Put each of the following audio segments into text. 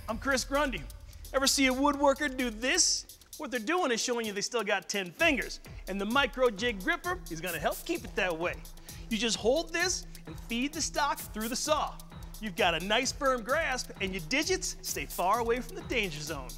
I'm Chris Grundy. Ever see a woodworker do this? What they're doing is showing you they still got 10 fingers, and the Micro Jig gripper is gonna help keep it that way. You just hold this and feed the stock through the saw. You've got a nice firm grasp, and your digits stay far away from the danger zone.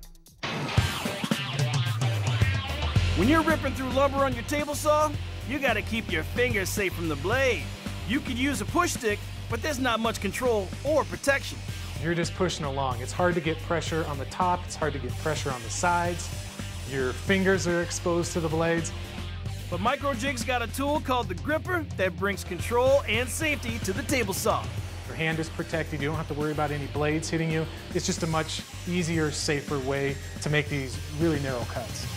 When you're ripping through lumber on your table saw, you gotta keep your fingers safe from the blade. You could use a push stick, but there's not much control or protection. You're just pushing along. It's hard to get pressure on the top, it's hard to get pressure on the sides. Your fingers are exposed to the blades. But Micro Jig's got a tool called the gripper that brings control and safety to the table saw. Your hand is protected, you don't have to worry about any blades hitting you. It's just a much easier, safer way to make these really narrow cuts.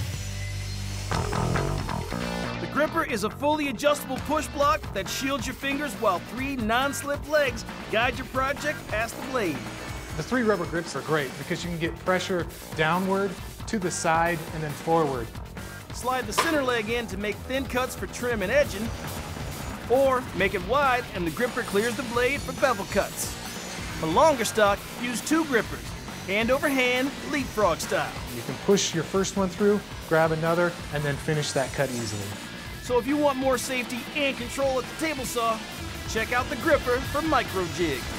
The gripper is a fully adjustable push block that shields your fingers while 3 non-slip legs guide your project past the blade. The 3 rubber grips are great because you can get pressure downward, to the side, and then forward. Slide the center leg in to make thin cuts for trim and edging, or make it wide and the gripper clears the blade for bevel cuts. For longer stock, use 2 grippers, hand over hand, leapfrog style. You can push your first one through, grab another, and then finish that cut easily. So if you want more safety and control at the table saw, check out the gripper from Micro Jig.